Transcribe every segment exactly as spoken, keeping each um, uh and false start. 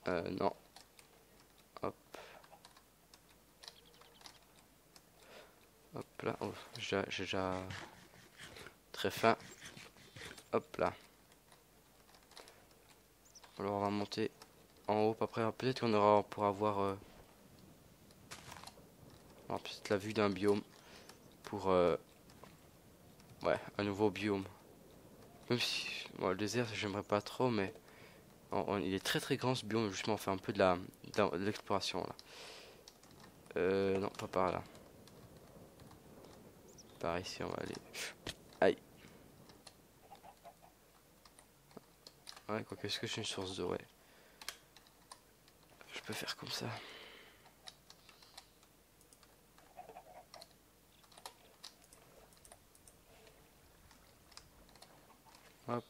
Euh, non. Hop. Hop là. Oh, j'ai j'ai déjà très faim. Hop là. Alors on va monter en haut. Après, peut-être qu'on aura, on pourra voir euh, peut-être la vue d'un biome pour euh, ouais, un nouveau biome. Même si bon, le désert, j'aimerais pas trop, mais on- on- il est très très grand ce biome. Justement, on fait un peu de la de l'exploration là. Euh, non, pas par là. Par ici, on va aller. Aïe. Ouais, quoi qu'est-ce que j'ai une source d'eau, ouais. Je peux faire comme ça. Hop.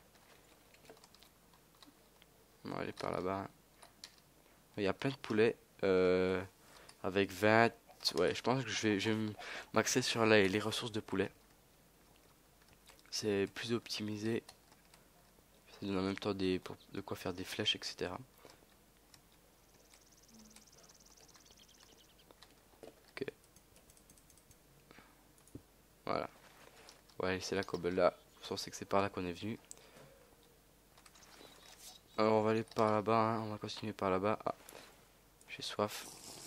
On va aller par là-bas. Il y a plein de poulets. Euh, avec vingt. Ouais, je pense que je vais, je vais m'axer sur les, les ressources de poulet. C'est plus optimisé. Ça donne en même temps des, pour- de quoi faire des flèches, et cetera. Ok, voilà. Ouais, c'est la cobble là. On sait que c'est par là qu'on est venu. Alors on va aller par là-bas, hein. On va continuer par là-bas. Ah, j'ai soif.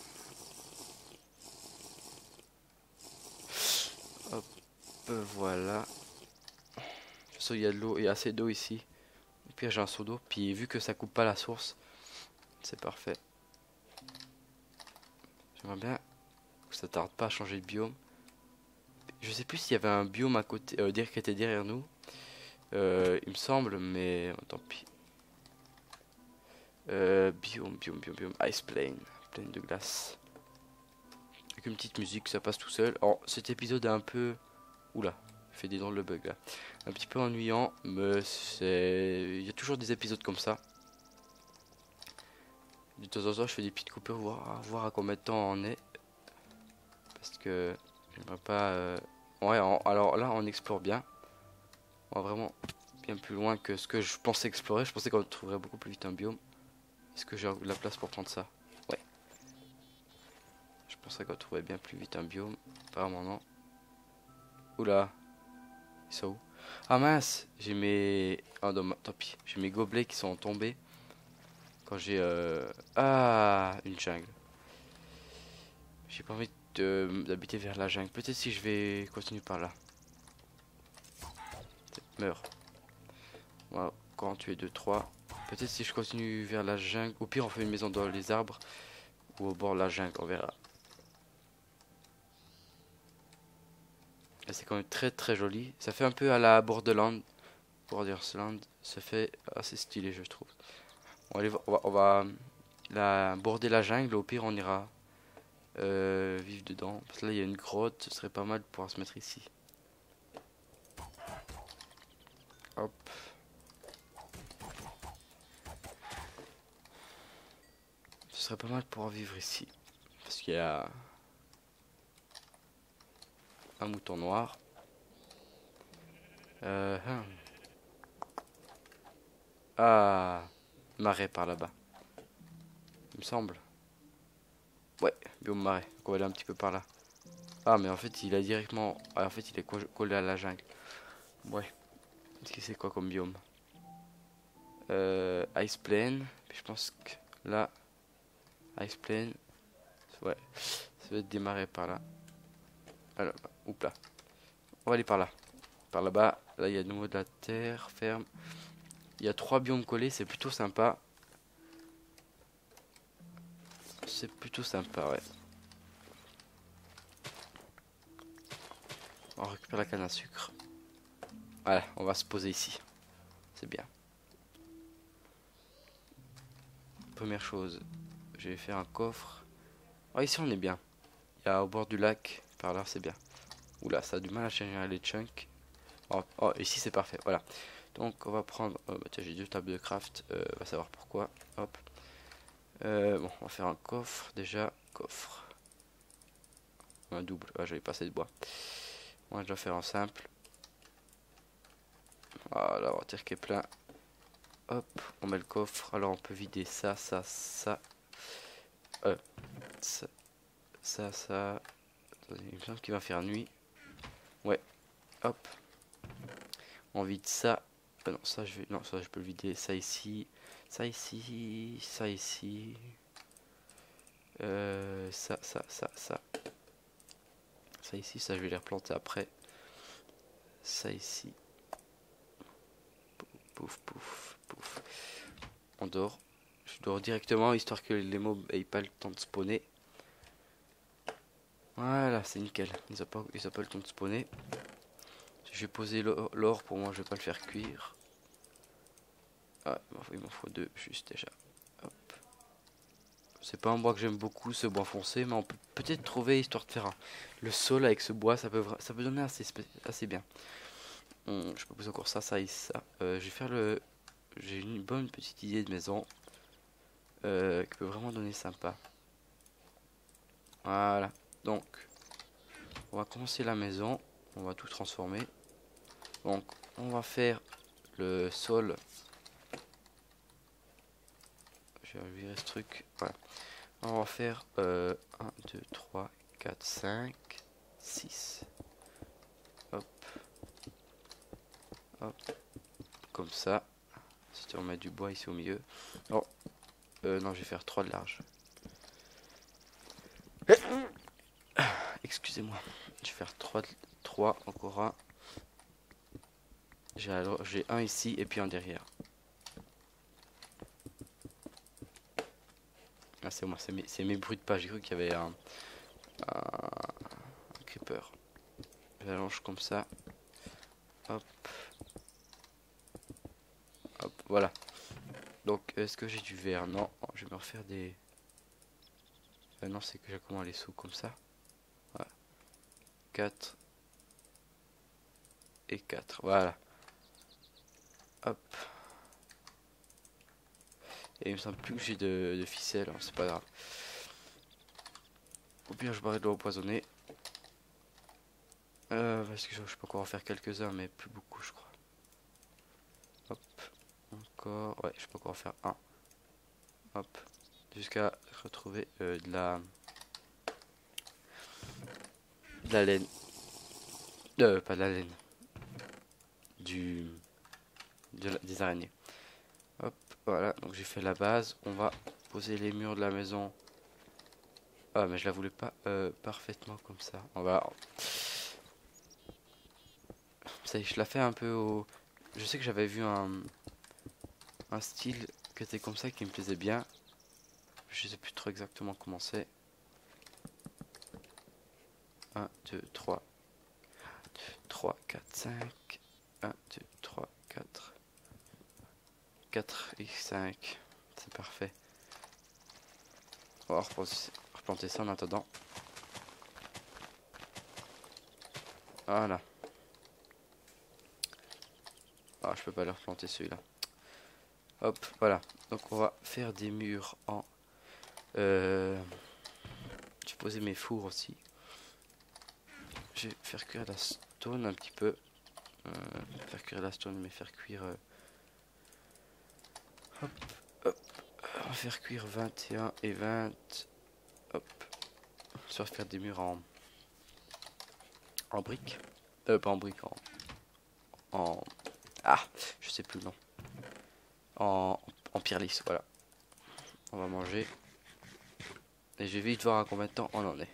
Hop, voilà. Je sais, il y a de l'eau, il y a assez d'eau ici. Au pire, j'ai un seau d'eau. Puis vu que ça coupe pas la source, c'est parfait. J'aimerais bien que ça tarde pas à changer de biome. Je sais plus s'il y avait un biome à côté, euh, dire qui était derrière nous. Euh, il me semble, mais oh, tant pis. Euh, biome, biome, biome, biome. Ice Plain, plaine de glace. Avec une petite musique, ça passe tout seul. Alors, cet épisode est un peu... Oula, il fait des drôles de bugs là. Un petit peu ennuyant, mais c'est... Il y a toujours des épisodes comme ça. De temps en temps, je fais des petites coupures, voir, voir à combien de temps on est. Parce que j'aimerais pas... euh, Ouais, on- alors là, on explore bien. On va vraiment bien plus loin que ce que je pensais explorer. Je pensais qu'on trouverait beaucoup plus vite un biome. Est-ce que j'ai la place pour prendre ça? Ouais. Je pensais qu'on trouverait bien plus vite un biome. Apparemment non. Oula. Ils sont où? Ah mince. J'ai mes... Oh dommage, tant pis. J'ai mes gobelets qui sont tombés. Quand j'ai... Euh... Ah, une jungle. J'ai pas envie de- d'habiter vers la jungle. Peut-être si je vais continuer par là. Meurs. Voilà. Quand tu es deux, trois. Peut-être si je continue vers la jungle. Au pire, on fait une maison dans les arbres. Ou au bord de la jungle, on verra. C'est quand même très très joli. Ça fait un peu à la Borderland. Borderland. Ça fait assez stylé, je trouve. On va, aller voir- on va, on va la, border la jungle. Au pire, on ira euh, vivre dedans. Parce que là, il y a une grotte. Ce serait pas mal de pouvoir se mettre ici. Hop. Ce serait pas mal de pouvoir vivre ici. Parce qu'il y a un mouton noir. Euh, hum. Ah, marais par là-bas. Il me semble. Ouais, biome marais. Donc on va aller un petit peu par là. Ah, mais en fait, il a directement. Ah, en fait, il est co- collé à la jungle. Ouais. Est-ce que c'est quoi comme biome? Euh, Ice Plain. Puis je pense que là, Ice Plain. Ouais, ça va être démarré par là. Alors, oups là. On va aller par là. Par là-bas. Là, il y a de nouveau de la terre ferme. Il y a trois biomes collés, c'est plutôt sympa. C'est plutôt sympa, ouais. On récupère la canne à sucre. Voilà, on va se poser ici. C'est bien. Première chose, je vais faire un coffre. Oh, ici on est bien. Il y a au bord du lac. Par là, c'est bien. Oula, ça a du mal à générer les chunks. Oh, oh, ici c'est parfait, voilà. Donc on va prendre... Oh, bah, tiens, j'ai deux tables de craft. Euh, on va savoir pourquoi. Hop. Euh, bon, on va faire un coffre déjà. Coffre. Un double. Ah, j'avais pas assez de bois. On va déjà faire un simple. Voilà, on va dire qu'il est plein. hop, on met le coffre. Alors on peut vider ça, ça, ça. Euh, ça, ça, ça. Attendez, il me semble qu'il va faire nuit. Ouais, hop. On vide ça. Euh, non, ça je vais, non, ça je peux le vider. Ça ici, ça ici, ça ici. Euh, ça, ça, ça, ça. Ça ici, ça je vais les replanter après. Ça ici. Pouf, pouf, pouf. On dort. Je dors directement histoire que les mobs aient pas le temps de spawner. Voilà, c'est nickel. Ils n'ont pas, ils ont pas le temps de spawner. Je vais poser l'or pour moi, je vais pas le faire cuire. Ah, il m'en faut deux juste déjà. Hop. C'est pas un bois que j'aime beaucoup, ce bois foncé, mais on peut peut-être trouver histoire de faire un, le sol avec ce bois, ça peut, ça peut donner assez, assez bien. Hum, je peux poser encore ça, ça et ça. Euh, je vais faire le. J'ai une bonne petite idée de maison euh, qui peut vraiment donner sympa. Voilà. Donc, on va commencer la maison. On va tout transformer. Donc, on va faire le sol. Je vais virer ce truc. Voilà. On va faire euh, un, deux, trois, quatre, cinq, six. Hop. Hop. Comme ça. Si tu remets du bois ici au milieu. Oh. Euh, non, je vais faire trois de large. Excusez-moi. Je vais faire trois, trois encore un. J'ai alors j'ai un ici et puis un derrière. Ah, c'est moi, c'est mes, c'est mes bruits de pas. J'ai cru qu'il y avait un, un, un creeper. J'allonge comme ça. Hop. Hop, voilà. Donc, est-ce que j'ai du verre? Non, je vais me refaire des... Euh, non, c'est que j'ai comment les sous comme ça. Voilà. quatre. Et quatre, voilà. Hop. Et il me semble plus que j'ai de, de ficelle, hein, c'est pas grave. Au pire, je boirai de l'eau empoisonnée. Euh, parce que je, je peux encore en faire quelques-uns, mais plus beaucoup, je crois. Hop. Encore. Ouais, je peux encore en faire un. Hop. Jusqu'à retrouver euh, de la... De la laine. Euh, pas de la laine. Du... De la... Des araignées. Hop, voilà. Donc j'ai fait la base. On va poser les murs de la maison. Ah, mais je la voulais pas euh, parfaitement comme ça. On va... Ça y est, je la fais un peu au... Je sais que j'avais vu un... Un style qui était comme ça qui me plaisait bien. Je sais plus trop exactement comment c'est. un, deux, trois. trois, quatre, cinq. un, deux, trois, quatre. quatre et cinq. C'est parfait. On va replanter ça en attendant. Voilà. Ah, je peux pas leur planter celui-là. Hop, voilà. Donc on va faire des murs en... Euh... Je vais poser mes fours aussi. Je vais faire cuire la stone un petit peu. Euh, faire cuire la stone, mais faire cuire... Euh... Hop, hop. On va faire cuire vingt et un et vingt. Hop. Soit faire des murs en... En briques. Euh, pas en briques, en... En... Ah, je sais plus le nom. En, en pierre lisse, voilà. On va manger. Et je vais vite voir à combien de temps on en est.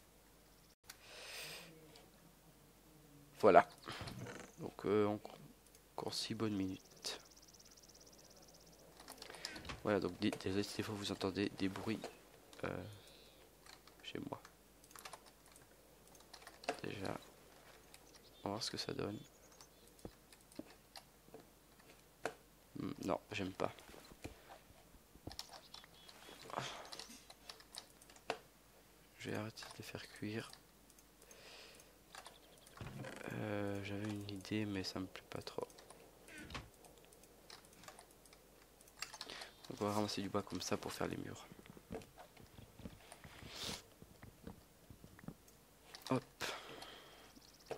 Voilà. Donc euh, encore six bonnes minutes. Voilà, donc désolé si des fois vous entendez des bruits euh, chez moi. Déjà, on va voir ce que ça donne. Non, j'aime pas. Je vais arrêter de les faire cuire. Euh, J'avais une idée, mais ça me plaît pas trop. Donc on va ramasser du bois comme ça pour faire les murs. Hop.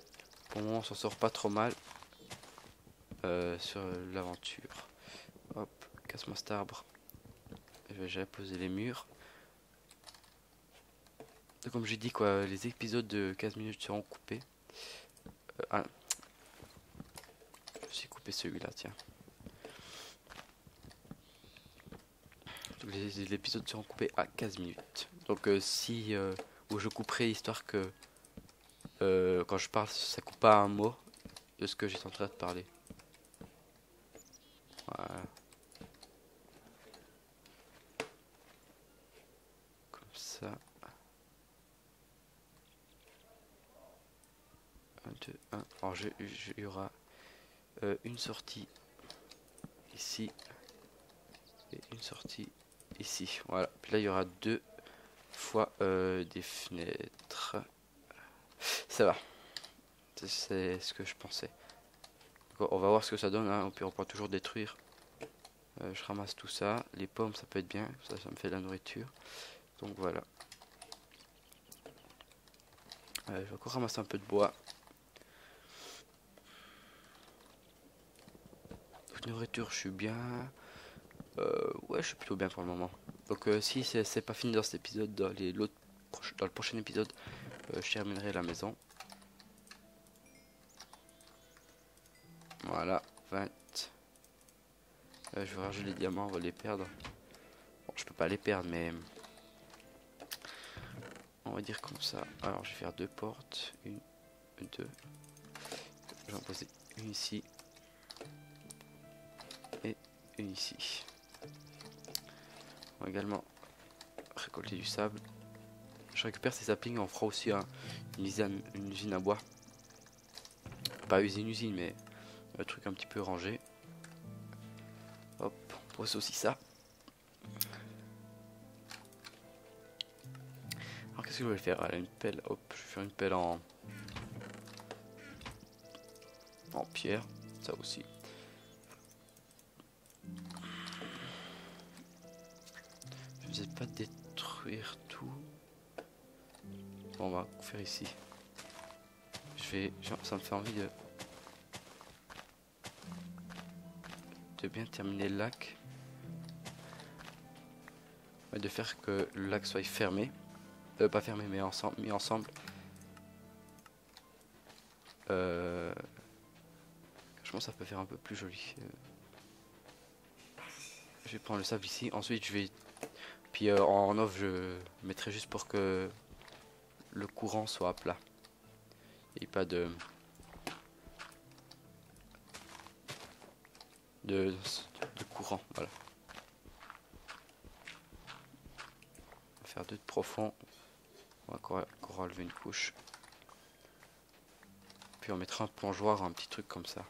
Pour le moment, on s'en sort pas trop mal euh, sur l'aventure. Hop. casse-moi cet arbre. Je vais déjà poser les murs. Donc, comme j'ai dit, quoi, les épisodes de quinze minutes seront coupés. Euh, ah, je vais couper celui-là, tiens. Donc, les, les épisodes seront coupés à quinze minutes. Donc, euh, si. Euh, ou je couperai histoire que. Euh, quand je parle, ça coupe pas un mot de ce que j'étais en train de parler. Voilà. Comme ça. un, deux, un. Alors, je, je, il y aura euh, une sortie ici. Et une sortie ici. Voilà. Puis là, il y aura deux fois euh, des fenêtres. Ça va. C'est ce que je pensais. Donc, on va voir ce que ça donne. Hein. Puis on peut toujours détruire. Euh, je ramasse tout ça. Les pommes, ça peut être bien. Ça, ça me fait de la nourriture. Donc voilà. Euh, je vais encore ramasser un peu de bois. Donc, nourriture, je suis bien. Euh, ouais, je suis plutôt bien pour le moment. Donc euh, si c'est pas fini dans cet épisode, dans, les, dans le prochain épisode, euh, je terminerai la maison. Voilà, vingt. Euh, je vais ranger les diamants, on va les perdre. Bon, je peux pas les perdre, mais on va dire comme ça. Alors, je vais faire deux portes, une, deux. Je vais en poser une ici et une ici. On va également récolter du sable. Je récupère ces saplings, on fera aussi hein, une, usine, une usine à bois. Pas usine usine, mais un truc un petit peu rangé. Hop, on pose aussi ça. Alors qu'est-ce que je vais faire? Voilà, une pelle. Hop, je vais faire une pelle en en pierre, ça aussi. Je ne sais pas détruire tout. Bon, on va faire ici. Je vais, ça me fait envie de de bien terminer le lac. Ouais, de faire que le lac soit fermé. Euh, pas fermé, mais ensemble, mis ensemble. Euh, je pense que ça peut faire un peu plus joli. Euh, je vais prendre le sable ici. Ensuite, je vais. Puis euh, en off, je mettrai juste pour que le courant soit à plat. Et pas de. De, de courant. Voilà. On va faire deux de profond. On va encore, encore enlever une couche. Puis on mettra un plongeoir, un petit truc comme ça.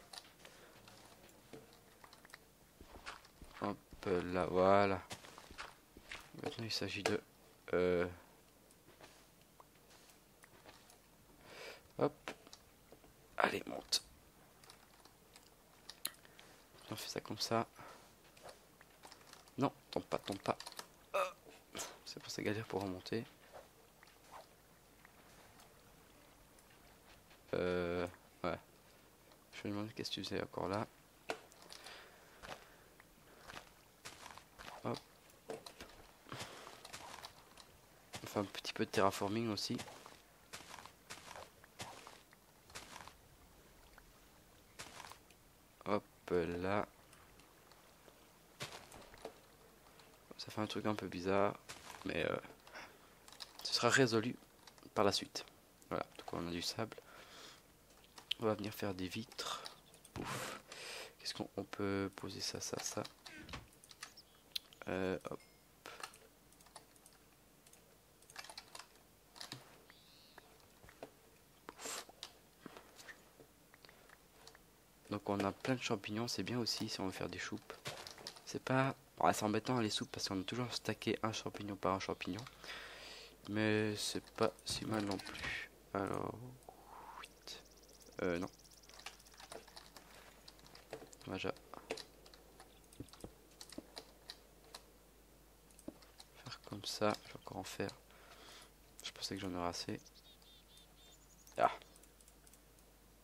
Hop là, voilà. Maintenant il s'agit de... Euh, hop. Allez, monte. On fait ça comme ça. Non, tombe pas, tombe pas. C'est pour ça galère pour remonter. Euh, ouais. Je me demande qu'est-ce que tu faisais encore là. Hop. On fait un petit peu de terraforming aussi. Hop là. Ça fait un truc un peu bizarre. Mais euh, ce sera résolu par la suite. Voilà, donc on a du sable. On va venir faire des vitres. Ouf. Qu'est-ce qu'on on peut poser ça, ça, ça. Euh, hop. Donc on a plein de champignons, c'est bien aussi si on veut faire des soupes. C'est pas... Bon, c'est embêtant les soupes parce qu'on a toujours stacké un champignon par un champignon. Mais c'est pas si mal non plus. Alors... huit. Euh, non. Déjà. Faire comme ça, je vais encore en faire. Je pensais que j'en aurais assez. Ah.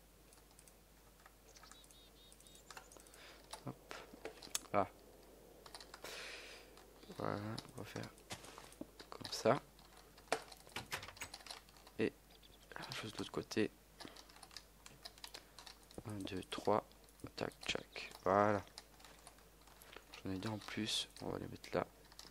Hop. Ah. Voilà, on va faire comme ça. Et la même chose de l'autre côté. un, deux, trois. Tac, tac. Voilà. J'en ai deux en plus. On va les mettre là.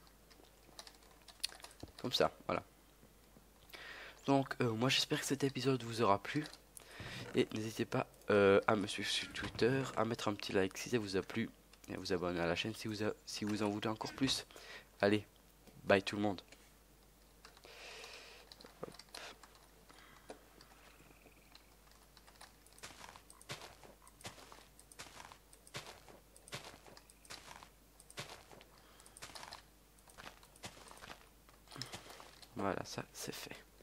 Comme ça, voilà. Donc, euh, moi j'espère que cet épisode vous aura plu. Et n'hésitez pas euh, à me suivre sur Twitter, à mettre un petit like si ça vous a plu. Et à vous abonner à la chaîne si vous, a, si vous en voulez encore plus. Allez, bye tout le monde. Voilà, ça c'est fait.